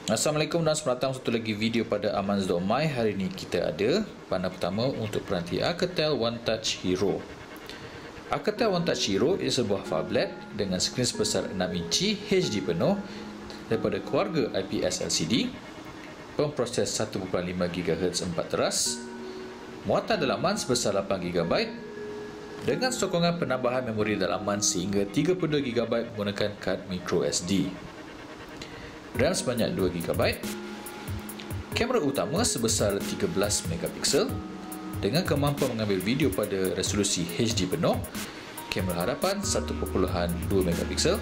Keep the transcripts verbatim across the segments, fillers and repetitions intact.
Assalamualaikum dan selamat datang satu lagi video pada Amans dot my. Hari ini kita ada panel pertama untuk peranti Alcatel One Touch Hero. Alcatel One Touch Hero ia sebuah phablet dengan skrin sebesar enam inci H D penuh daripada keluarga I P S L C D, pemproses satu perpuluhan lima gigahertz empat teras, muatan dalaman sebesar lapan gigabyte dengan sokongan penambahan memori dalaman sehingga tiga puluh dua gigabyte menggunakan kad micro S D. RAM sebanyak dua gigabyte, kamera utama sebesar tiga belas megapiksel dengan kemampuan mengambil video pada resolusi H D penuh, kamera hadapan satu perpuluhan dua megapiksel,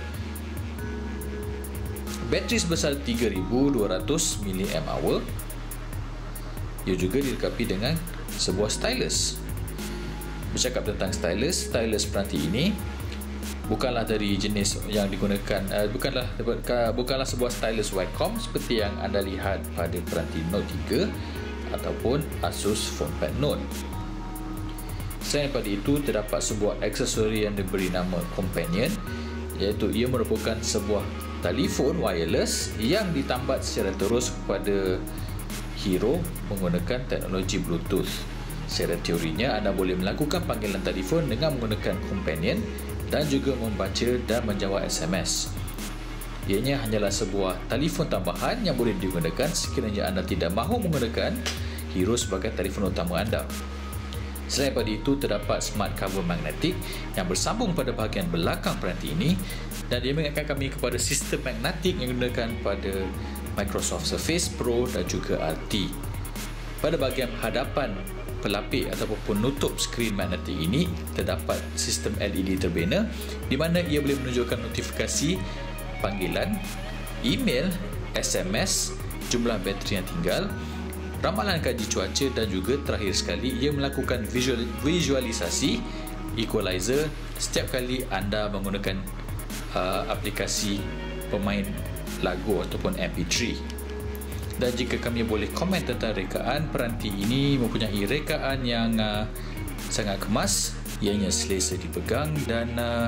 bateri sebesar tiga ribu dua ratus miliampere hour. Ia juga dilengkapi dengan sebuah stylus. Bercakap tentang stylus, stylus peranti ini bukanlah dari jenis yang digunakan uh, bukanlah bukanlah sebuah stylus Wacom seperti yang anda lihat pada peranti Note tiga ataupun Asus PhonePad Note. Selain daripada itu, terdapat sebuah aksesori yang diberi nama Companion, iaitu ia merupakan sebuah telefon wireless yang ditambat secara terus kepada Hero menggunakan teknologi Bluetooth. Secara teorinya, anda boleh melakukan panggilan telefon dengan menggunakan Companion dan juga membaca dan menjawab S M S. Ianya hanyalah sebuah telefon tambahan yang boleh digunakan sekiranya anda tidak mahu menggunakan Hero sebagai telefon utama anda. Selain daripada itu, terdapat smart cover magnetik yang bersambung pada bahagian belakang peranti ini dan dia mengingatkan kami kepada sistem magnetik yang digunakan pada Microsoft Surface Pro dan juga R T. Pada bahagian hadapan pelapik ataupun penutup skrin magnetik ini terdapat sistem L E D terbina di mana ia boleh menunjukkan notifikasi panggilan, email, S M S, jumlah bateri yang tinggal, ramalan kaji cuaca dan juga terakhir sekali ia melakukan visual, visualisasi equalizer setiap kali anda menggunakan uh, aplikasi pemain lagu ataupun M P tiga. Dan jika kami boleh komen tentang rekaan, peranti ini mempunyai rekaan yang uh, sangat kemas, ianya selesa dipegang dan uh,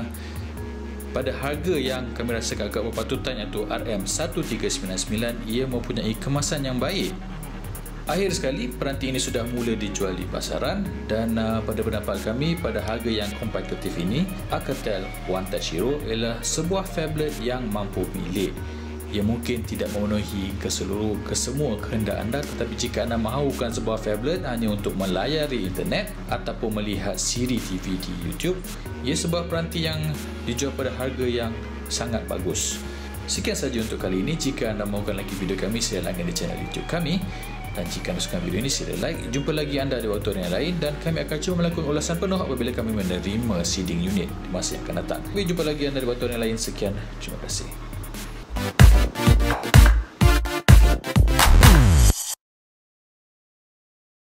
pada harga yang kami rasakan agak berpatutan iaitu R M satu tiga sembilan sembilan, ia mempunyai kemasan yang baik. Akhir sekali, peranti ini sudah mula dijual di pasaran dan uh, pada pendapat kami, pada harga yang kompetitif ini, Alcatel One Touch Hero ialah sebuah phablet yang mampu milik. Ia mungkin tidak memenuhi keseluruh kesemua kehendak anda, tetapi jika anda mahukan sebuah phablet hanya untuk melayari internet ataupun melihat siri T V di YouTube, ia sebuah peranti yang dijual pada harga yang sangat bagus. Sekian sahaja untuk kali ini. Jika anda mahukan lagi video kami, sila langgan di channel YouTube kami. Dan jika anda suka video ini, sila like. Jumpa lagi anda di waktu yang lain dan kami akan cuba melakukan ulasan penuh apabila kami menerima seeding unit di masa yang akan datang. Sampai jumpa lagi anda di waktu yang lain. Sekian, terima kasih.